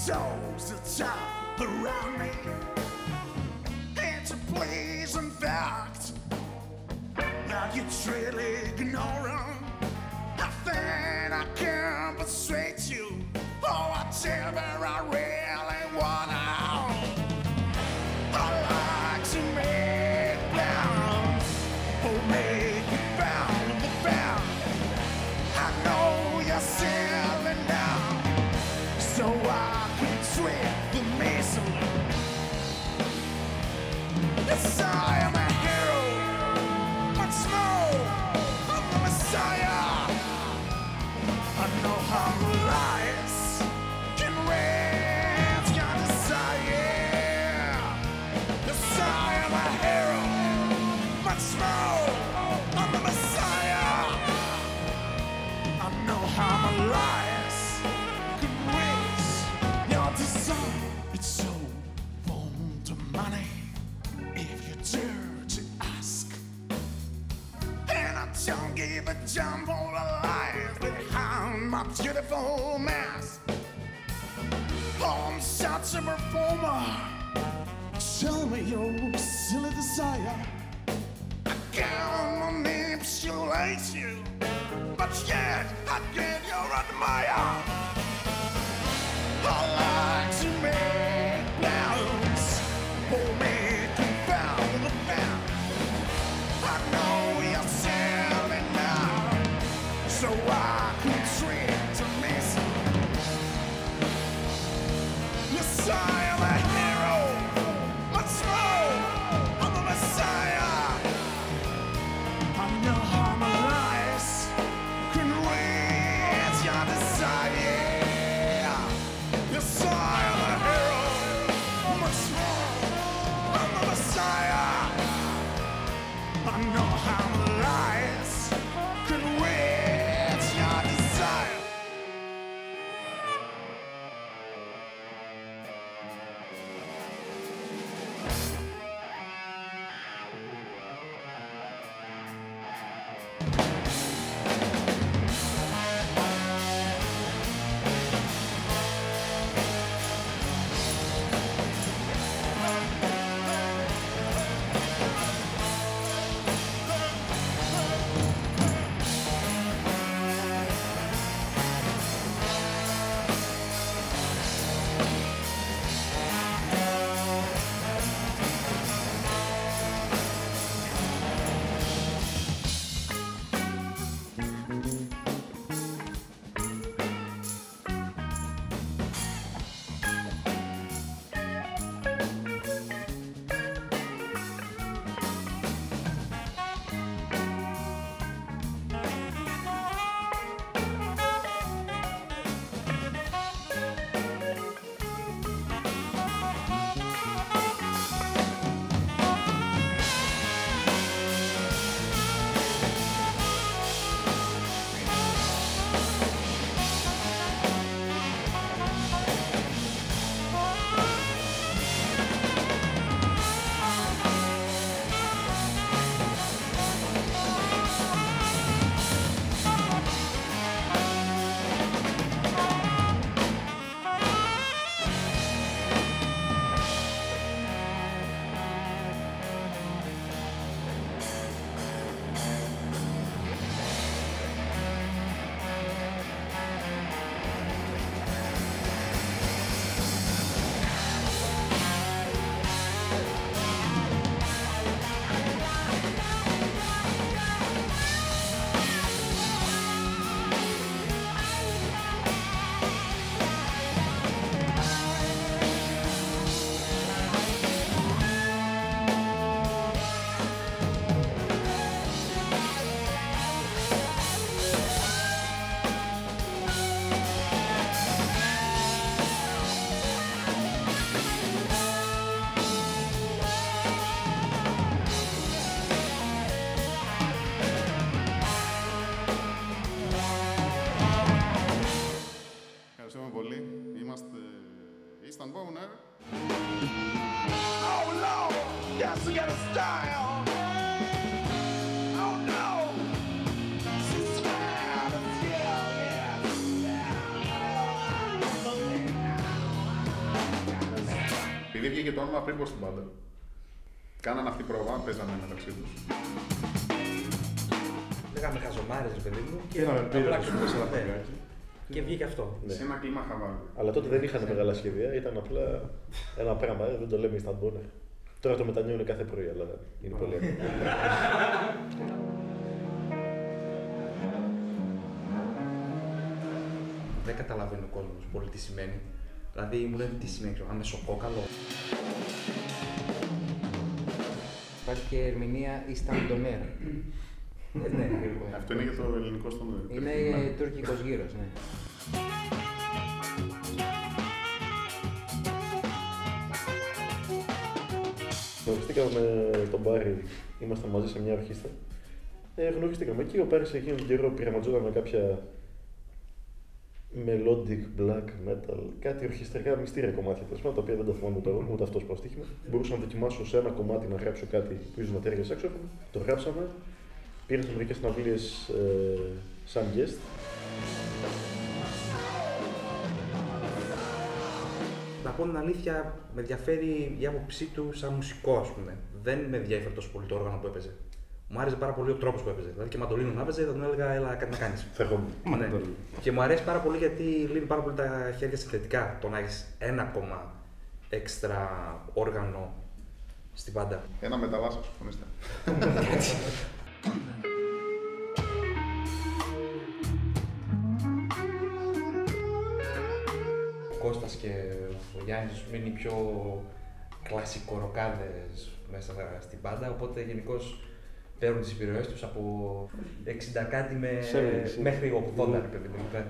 souls that jump around me. It's a pleasing fact that you truly ignore 'em. I think I can persuade you for whatever I really wanna. I like to make plans or make you bound and bound. I know you're sailing now, so I can trip the missile. Yes, I am a hero, much more, I'm the Messiah. I know how lies can raise your desire. Yes, I am a hero, much more, I'm the Messiah. I know how my lies can raise your desire. It's so fun to money if you dare to ask. And I don't give a damn for the lies behind my beautiful mask. Oh, I'm such a performer. Tell me your silly desire. I can't manipulate you, but yet I get your admire. I like to make plans for me to found the found. I know you're sailing now, so I can treat to miss. Yes, I am a hero, much more, I'm the Messiah. I know how my lies can raise your desire. Yes, I am a hero, much more, I'm the Messiah. I know how my lies can raise your desire. βγήκε το όνομα πριν πω στην μπάντα. Κάνανε αυτή πρόβα, παίζανε μεταξύ τους. Λέγαμε χαζομάρες, ρε παιδί μου. Και απλά σε ένα παγκάκι. Και βγήκε αυτό. Σε ένα κλίμα χαβάλι. Αλλά τότε δεν είχαν μεγάλα σχέδια, ήταν απλά ένα πράγμα, δεν το λέμε instant boner. Τώρα το μετανιώνουν κάθε πρωί, αλλά είναι πολύ εύκολο. Δεν καταλαβαίνει ο κόσμος πολύ τι σημαίνει. Δηλαδή μου λένε τι σημαίνει, ξέρω, αμεσοκόκαλο. Υπάρχει και ερμηνεία Ισταντονέρ. Ναι, Αυτό είναι για το ελληνικό στον είναι τουρκικός γύρος, ναι. Γνωριστήκαμε με τον Μπάρι, ήμασταν μαζί σε μια ορχήστρα. Γνωριστήκαμε εκεί, ο Μπάρις εκείνον τον καιρό πειραματζόταν με κάποια melodic black metal, κάτι ορχιστρικά μυστήρια κομμάτια τα οποία δεν τα θυμάμαι ούτε αυτό το στοίχημα. Μπορούσα να δοκιμάσω σε ένα κομμάτι να γράψω κάτι που ίσω να τέριαζε σάξοφωνο. Το γράψαμε, πήρα σε μερικές συναυλίες σαν guest. Να πω την αλήθεια, με ενδιαφέρει η άποψή του σαν μουσικό, ας πούμε. Δεν με ενδιαφέρει τόσο πολύ το όργανο που έπαιζε. Μου άρεσε πάρα πολύ ο τρόπος που έπαιζε. Δηλαδή και μαντολίνο να έπαιζε, θα του έλεγα, έλα κάτι να κάνεις. Ναι. Και μου αρέσει πάρα πολύ γιατί λύνει πάρα πολύ τα χέρια συνθετικά. Το να έχεις ένα ακόμα έξτρα όργανο στην πάντα. Ένα μεταλλάσσο, συμφωνήστε. Ο Κώστας και ο Γιάννης είναι οι πιο κλασικοροκάδες μέσα στην πάντα, οπότε γενικώς παίρνουν τις επιρροές τους από 60 κάτι μέχρι 80, παιδί μου.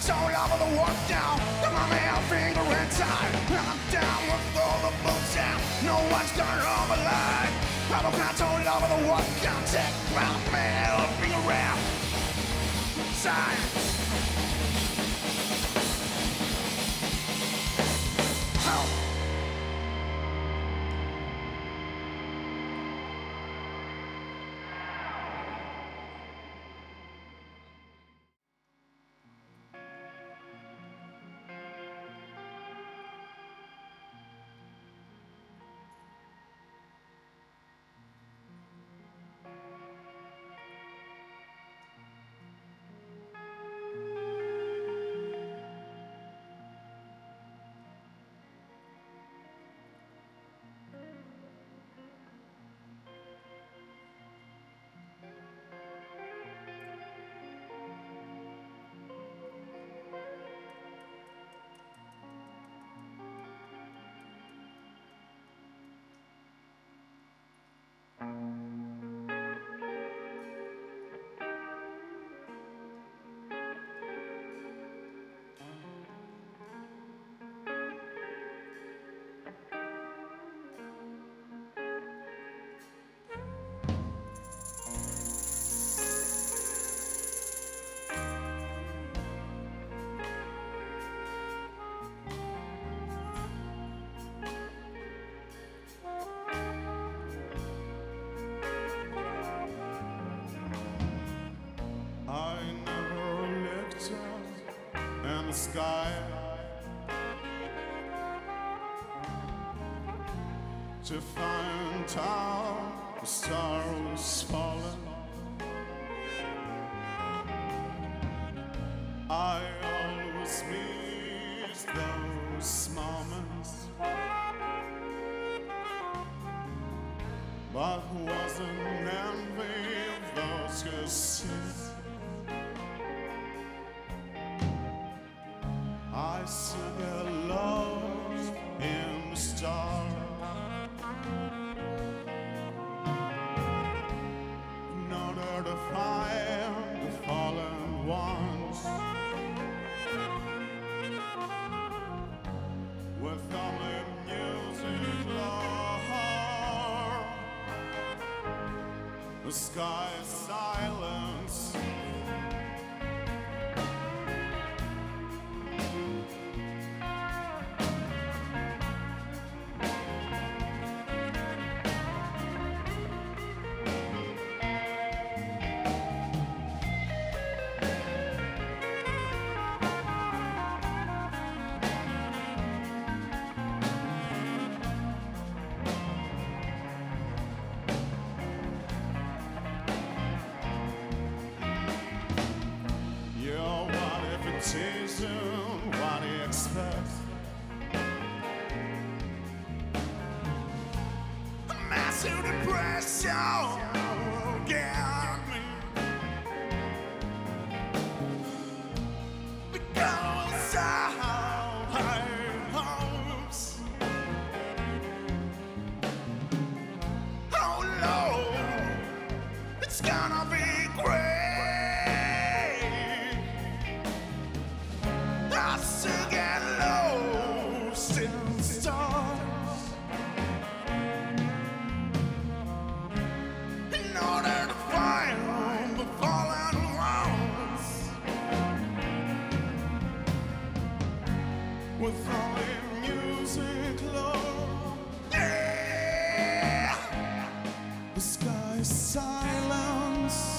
soul over the walk down. Got my middle finger inside, and I'm down with all the bullshit. No one's gonna hold my line. I'm a control over the walk down. Check my middle finger around. Science. Oh. Sky to find out the stars falling. I always miss those moments, but wasn't envy of those who see. I still get lost in the stars. In order to find the fallen ones, with only music, Lord, the sky is silence. What do you expect? A massive depression got me, because I hopes. Oh Lord, it's gonna be great. I still get lost in the stars, in order to find the fallen ones, with only music, Lord. Yeah, the sky's silence.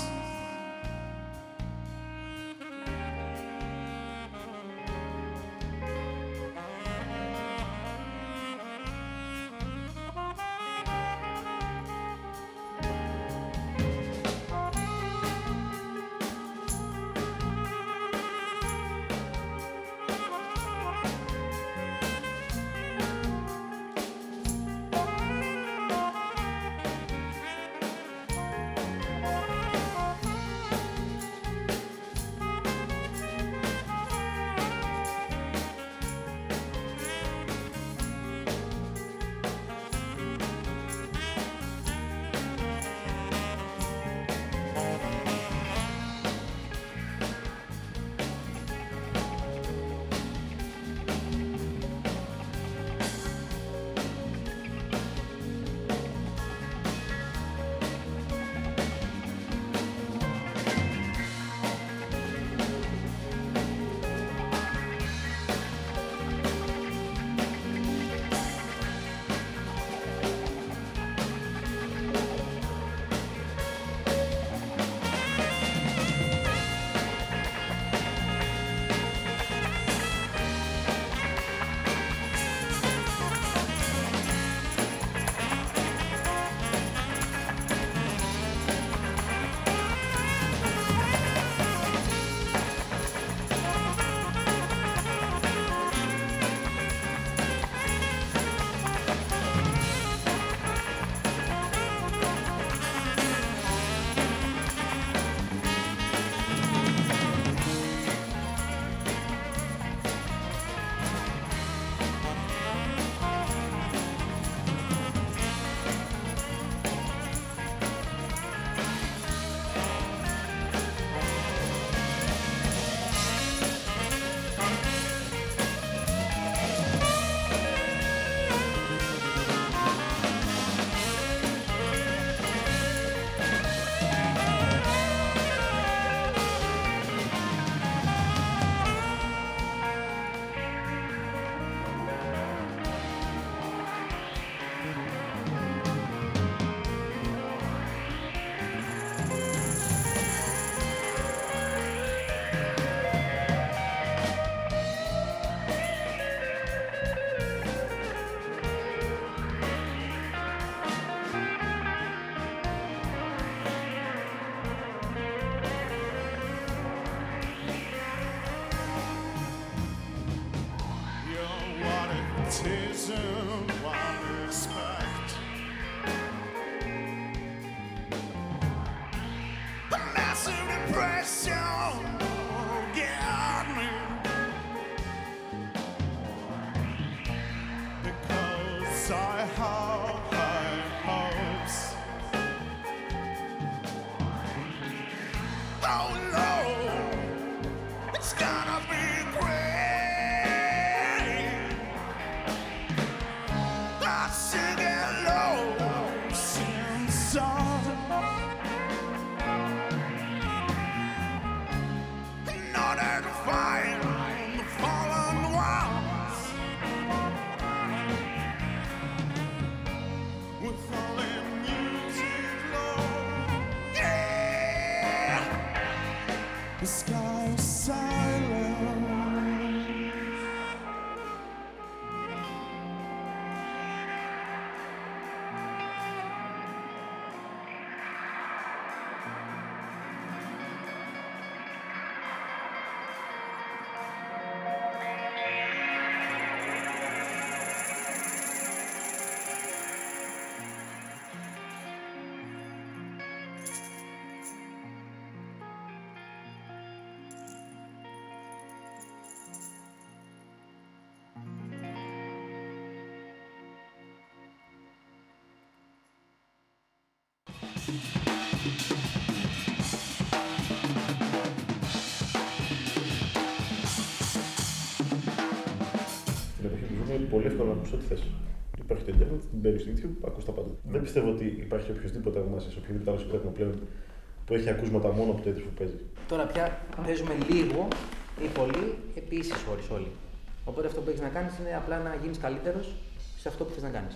so low. It's gonna be great. I sing it low, sing song. In order to find the fallen ones, with all their music low. Yeah, the sky is silent. Στην εποχή που ζούμε είναι πολύ εύκολο να ακούσει ό,τι θες. Υπάρχει το Ιντερνετ, την παίρνει στο YouTube, ακούς τα πάντα. Δεν πιστεύω ότι υπάρχει οποιοδήποτε από εμάς, σε οποιοδήποτε άλλο συγκρότημα πλέον, που έχει ακούσματα μόνο από το είδος που παίζει. Τώρα πια παίζουμε λίγο ή πολύ επί ίσης ώρες όλοι. Οπότε αυτό που έχεις να κάνεις είναι απλά να γίνεις καλύτερος σε αυτό που θες να κάνεις.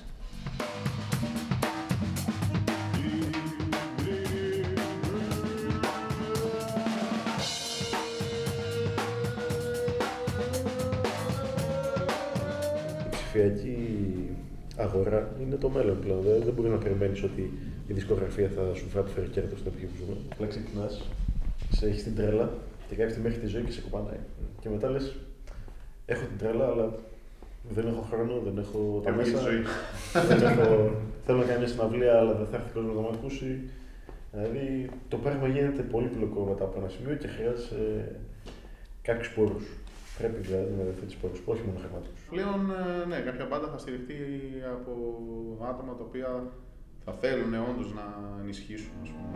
Η ψηφιακή αγορά είναι το μέλλον πλέον. Δεν μπορεί να περιμένεις ότι η δισκογραφία θα σου φέρει κέρδος στην εποχή που ζούμε. Απλά ξεκινάς, έχεις την τρέλα και κάποια στιγμή έχει τη ζωή και σε κοπανάει. Και μετά λες, έχω την τρέλα, αλλά δεν έχω χρόνο, δεν έχω τα μέσα. Θέλω να κάνω μια συναυλία, αλλά δεν θα έρθει κόσμος να με ακούσει. Δηλαδή το πράγμα γίνεται πολύ πλοκό μετά από ένα σημείο και χρειάζεσαι κάποιους πόρους. Πρέπει δηλαδή να διαθέτεις πόρους, όχι μόνο χρηματικούς. Πλέον, ναι, κάποια μπάντα θα στηριχτεί από άτομα τα οποία θα θέλουν όντως να ενισχύσουν, ας πούμε.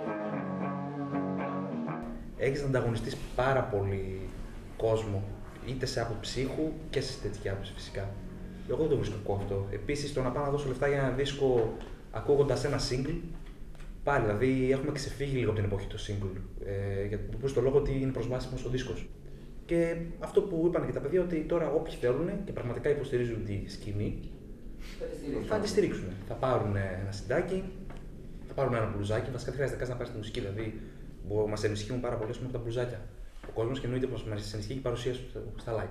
Έχεις να ανταγωνιστείς πάρα πολύ κόσμο, είτε σε άποψη ήχου και σε αισθητική άποψη φυσικά. Εγώ δεν το βρίσκω κακό αυτό. Επίσης, το να πάω να δώσω λεφτά για ένα δίσκο ακούγοντας ένα single, πάλι δηλαδή έχουμε ξεφύγει λίγο από την εποχή του single. Για το λόγο ότι είναι προσβάσιμος ο δίσκος. Και αυτό που είπαν και τα παιδιά, ότι τώρα όποιοι θέλουν και πραγματικά υποστηρίζουν τη σκηνή, θα τη στηρίξουν. Θα πάρουν ένα συντάκι, θα πάρουν ένα μπλουζάκι. Βασικά δεν χρειάζεται καν να πάρει τη μουσική. Δηλαδή, μας ενισχύουν πάρα πολύ από τα μπλουζάκια. Ο κόσμος και εννοείται πως μας ενισχύει και η παρουσία στα live.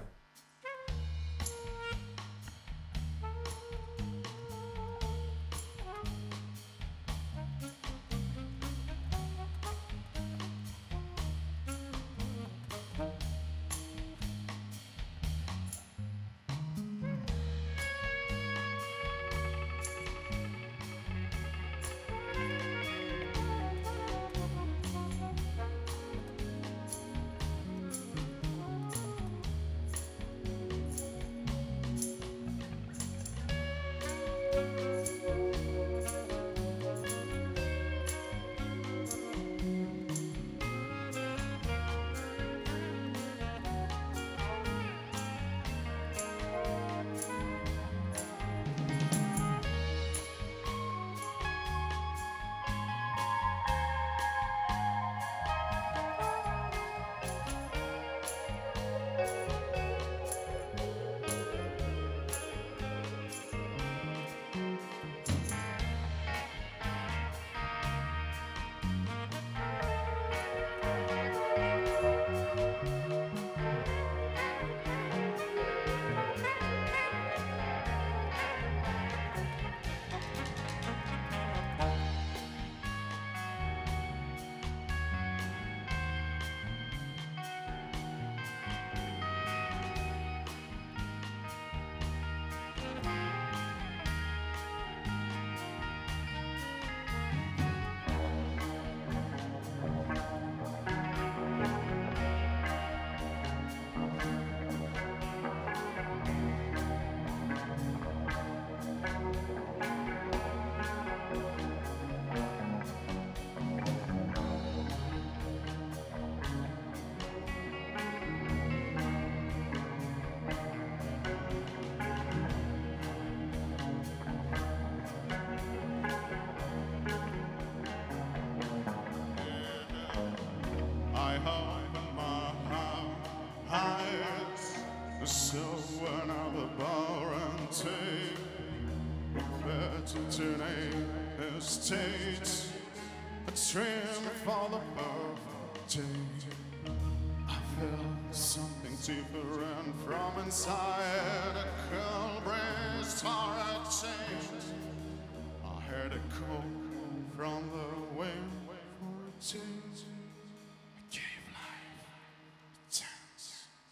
So when I'm the bar and take prepared to turning estates, a trim for the perfect date. I felt something different from inside a curl-braced horror change. I heard a call from the wind for a change. I gave life a chance.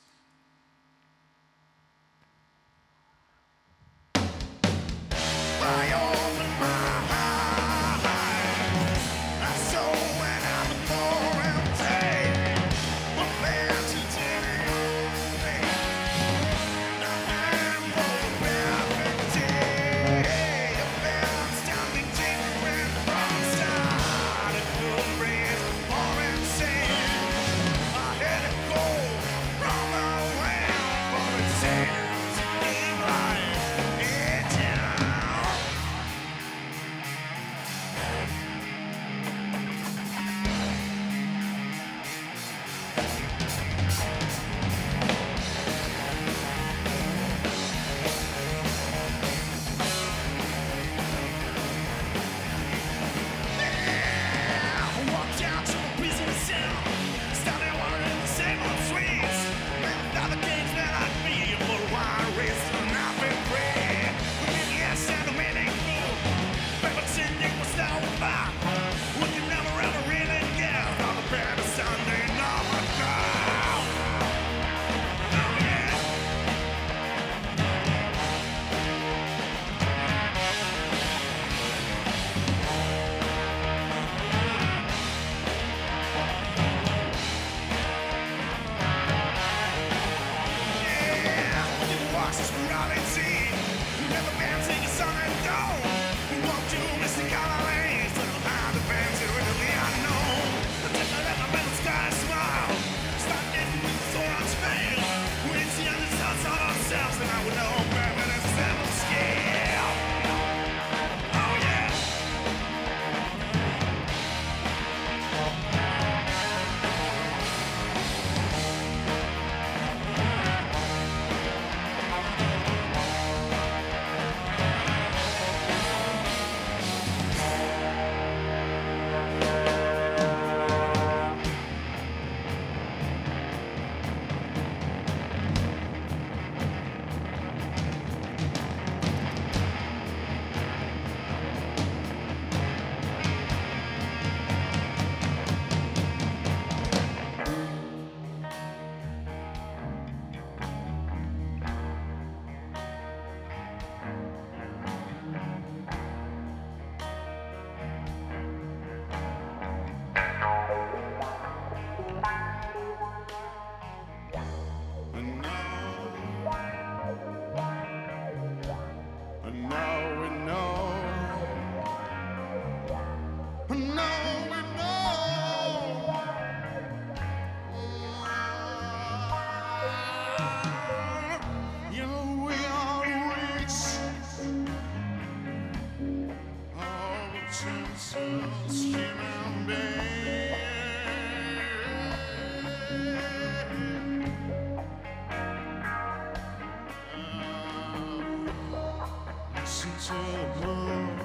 I open my eyes. I saw when I'm more empty. My bed to today. I am for the perfect day. A bed standing different from start. A cool breeze, more insane. I had a goal from the wind for a chance to give life a chance. I walked down to a prison cell, started wandering the same old streets. Now the games that I'd be for a wild race, and I've been free. With the yes and the meaningful, but pretending was now a fact. Looking down around the reeling gas, on the bed of Sunday night. Oh yeah. And I would know better than seven scale. Oh yeah. And now we know. And now we know. You know we are rich. All the chances human beings. Listen to the moon.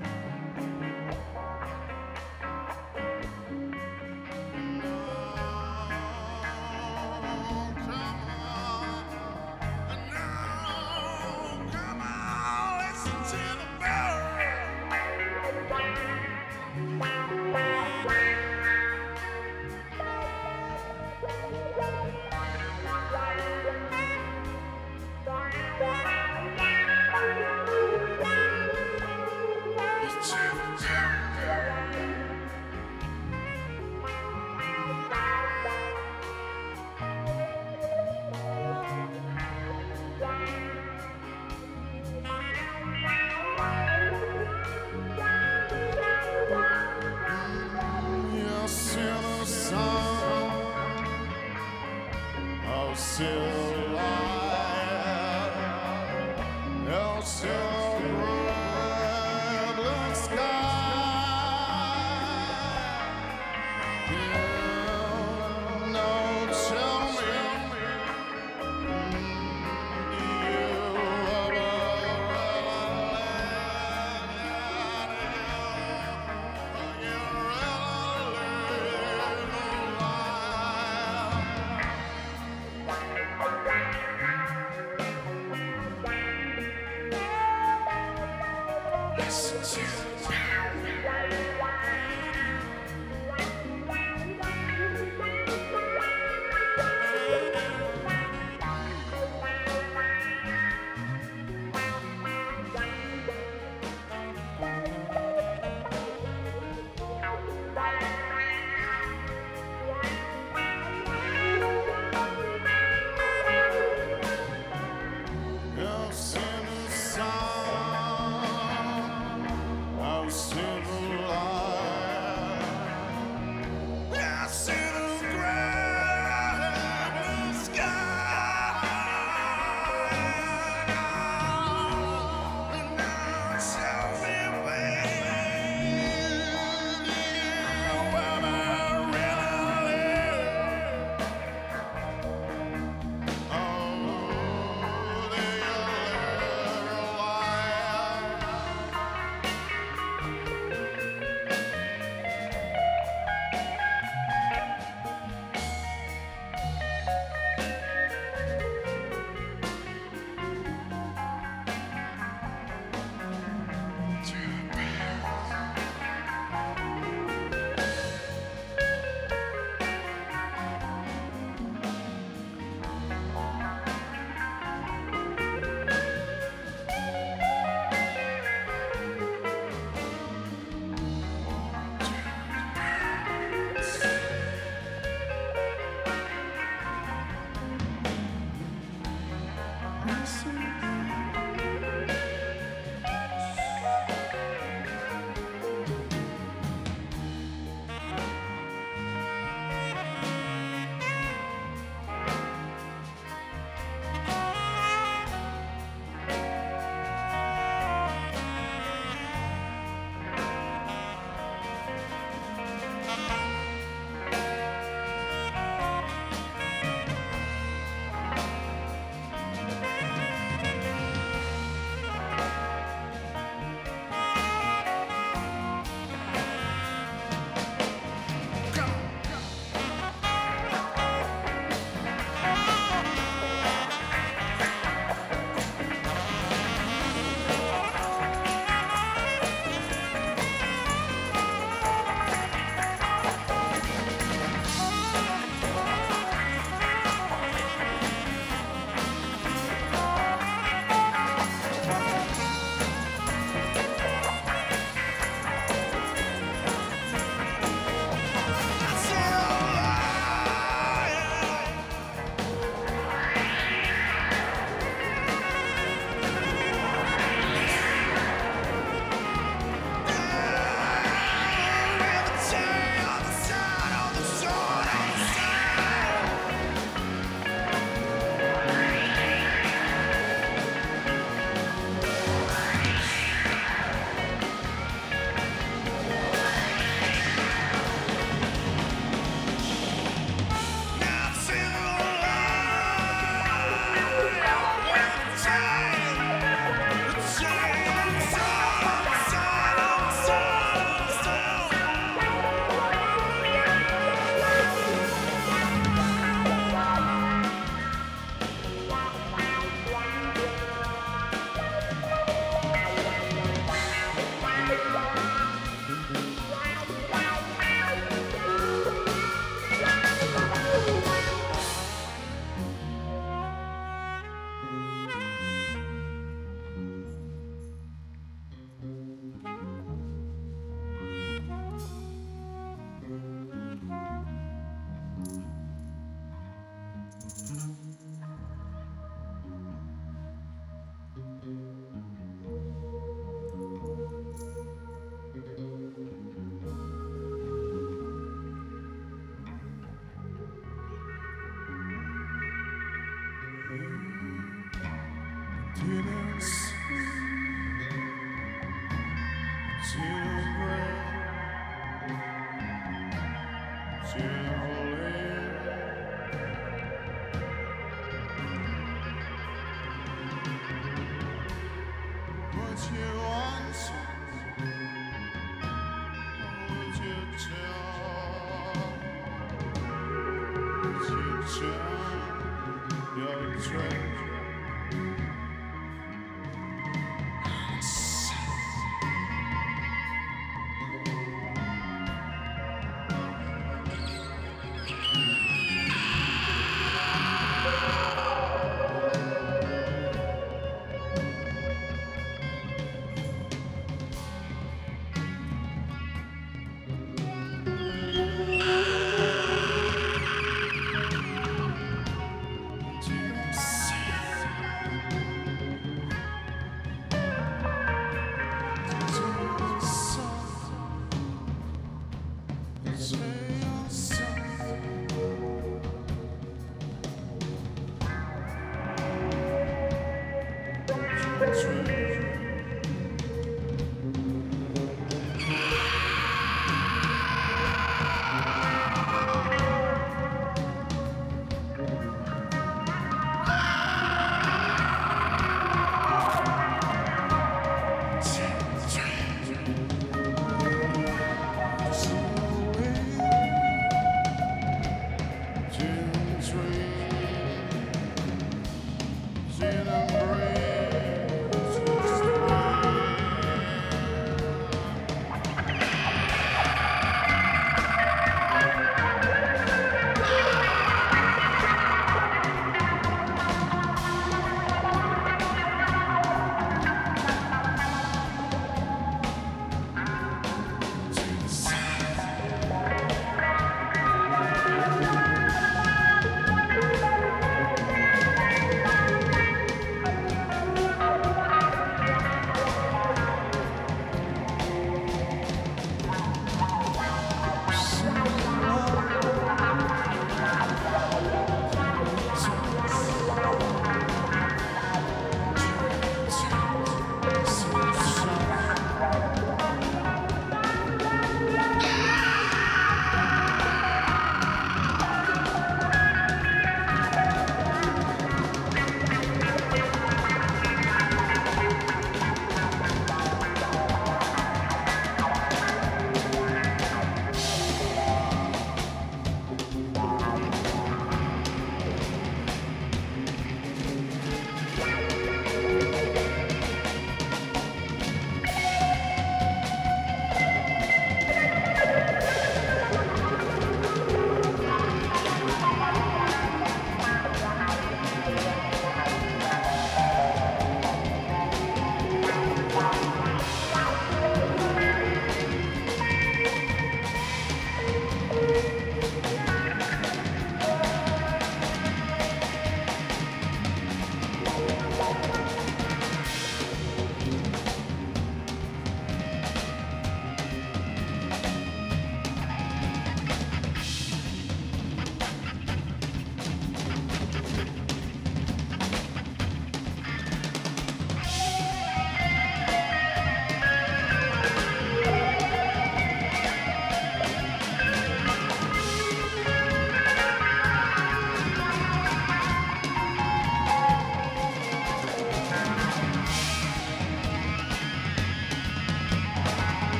Come on, listen to the bell. You'll see the sun. I'll see the light. I'll see the bright blue sky. You know, tell me.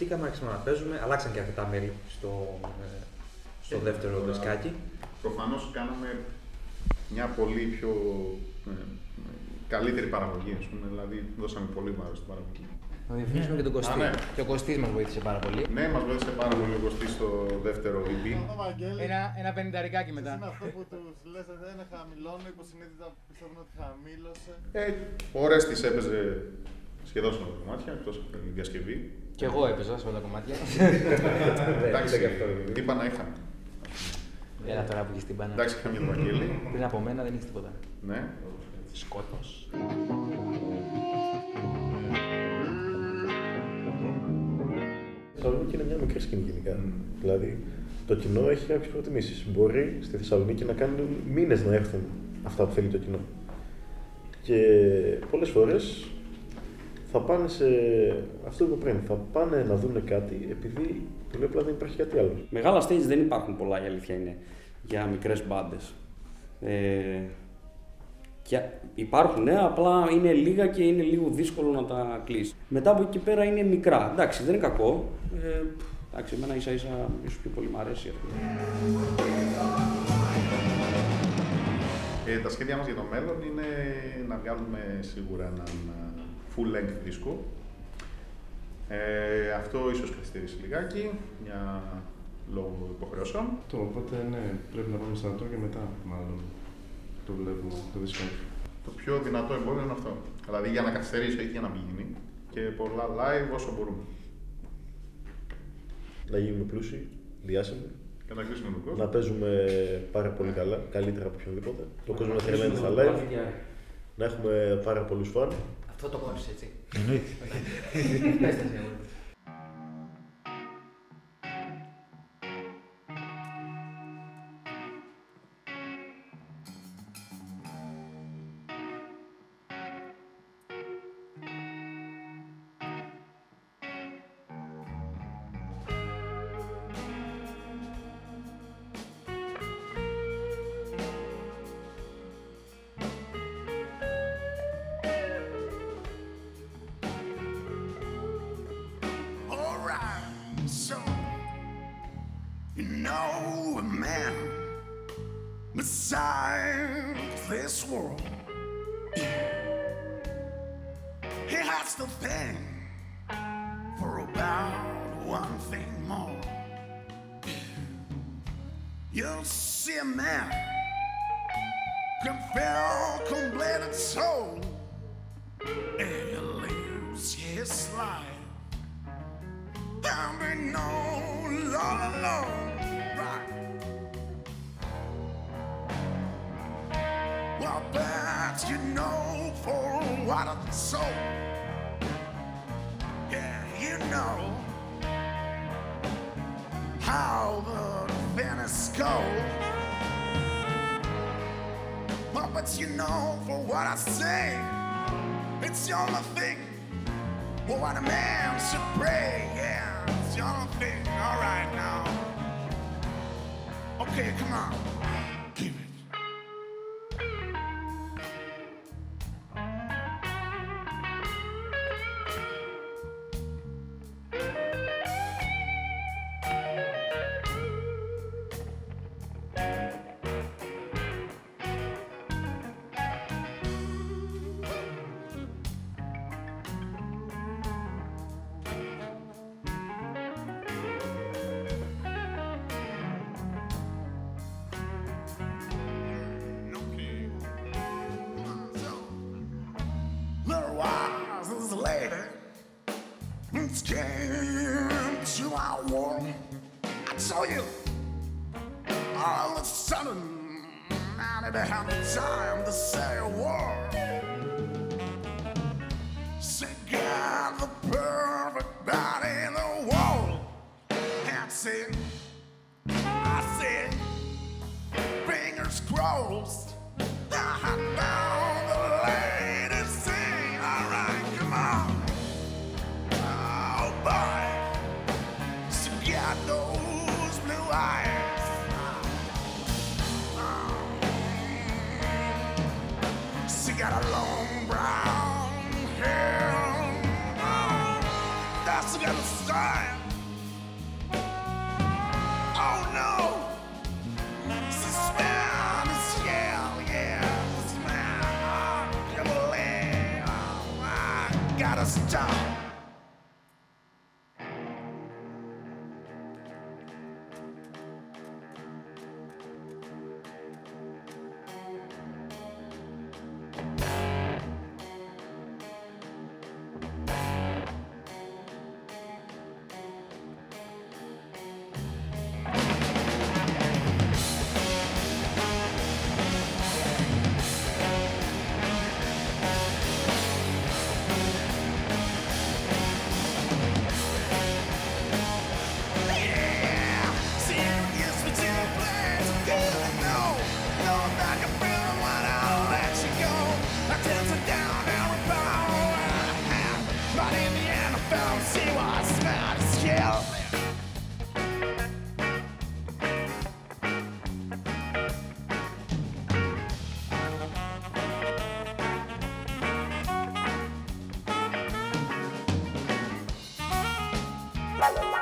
ξαναβρεθήκαμε, άρχισαμε να παίζουμε, αλλάξαν και αρκετά μέλη στο δεύτερο δισκάκι. Προφανώς κάναμε μια πολύ πιο καλύτερη παραγωγή, ας πούμε, δηλαδή δώσαμε πολύ βάρος στην παραγωγή. Να διαφημίσουμε και τον Κωστή. Ναι. Και ο Κωστής μας βοήθησε πάρα πολύ. Ναι, μας βοήθησε πάρα πολύ ο Κωστής στο δεύτερο EP. Ένα 50 μετά. Είναι αυτό που τους λες δεν χαμηλώνω, υποσυνείδητα πιστεύουν ότι χαμήλωσε. Ώρες τις έπαιζε σχεδόν σε όλα τα κομμάτια, εκτός από την διασκευή. Κι εγώ έπαιζα σε όλα τα κομμάτια. Εντάξει, τι πάνα είχαμε. Έλα τώρα που έχεις την πάνα. Εντάξει, είχαμε το Βαγγέλη. Πριν από μένα δεν έχεις τίποτα. Ναι. Σκότος. Η Θεσσαλονίκη είναι μια μικρή σκηνή γενικά. Δηλαδή, το κοινό έχει κάποιες προτιμήσεις. Μπορεί στη Θεσσαλονίκη να κάνουν μήνες να έρθουν αυτά που θέλει το κοινό. Και πολλές φορές θα πάνε σε αυτό που πριν. Θα πάνε να δουν κάτι επειδή πολύ απλά δεν υπάρχει κάτι άλλο. Μεγάλα stage δεν υπάρχουν πολλά, η αλήθεια είναι, για μικρές μπάντες. Και υπάρχουν, ναι, απλά είναι λίγα και είναι λίγο δύσκολο να τα κλείσει. Μετά από εκεί και πέρα είναι μικρά. Εντάξει, δεν είναι κακό. Εντάξει, εμένα ίσα-ίσα ίσως πιο πολύ μ' αρέσει αυτό. Τα σχέδια μας για το μέλλον είναι να βγάλουμε σίγουρα έναν full length δίσκο. Αυτό ίσως καθυστερήσει λιγάκι, για λόγω υποχρεώσεων. Οπότε ναι, πρέπει να πάμε στρατό και μετά μάλλον το βλέπουμε το δίσκο. Το πιο δυνατό εμπόδιο είναι αυτό. Δηλαδή για να καθυστερήσει, όχι για να μην γίνει. Και πολλά live όσο μπορούμε. Να γίνουμε πλούσιοι, διάσημοι. Και να κλείσουμε τον κόσμο. Να παίζουμε πάρα πολύ καλά, καλύτερα από οποιονδήποτε. Το κόσμο να τρελαίνει στα live. Να έχουμε πάρα πολλούς φαν. Αυτό το κόψεις, έτσι. Εννοείται. So, you know a man beside this world, he has to think for about one thing more. You'll see a man can feel completed soul, and he lives his life. And we know all alone, right? Well, but you know for what it's so. Yeah, you know how the Venice goes. Well, but you know for what I say, it's the only thing. Well, what a man should pray, yeah. The only thing, all right now. Okay, come on, give it. Came to our world. I tell you, all of a sudden, I never had the time to say a word. She got the perfect body in the world. That's it. I said, fingers crossed. I found the latest thing. All right, come on. She got those blue eyes. She got a long brown hair. That's to get a sign. Oh no, this man is hell, yeah. This man, I believe, I gotta stop. La la la.